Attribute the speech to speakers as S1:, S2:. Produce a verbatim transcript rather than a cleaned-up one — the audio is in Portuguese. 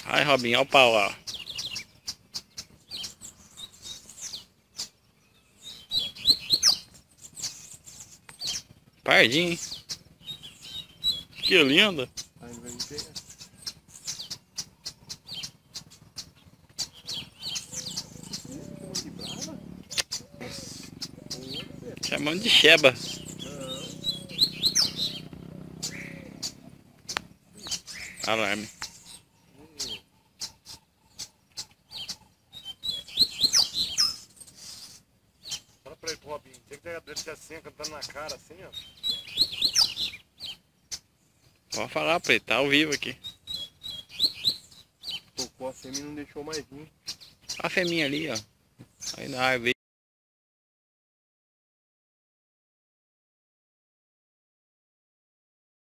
S1: Ai, Robinho, olha o pau lá. Pardinho, hein? Que lindo.
S2: Aí ele vai me pegar.
S1: Chamando de cheba. Alarme.
S2: Fala pra ele, Robinho. Tem que pegar dele assim, cantando na cara, assim, ó.
S1: Pode falar pra ele, tá ao vivo aqui.
S2: Tocou a fêmea e não deixou mais vir.
S1: A fêmea ali, ó. Aí na árvore.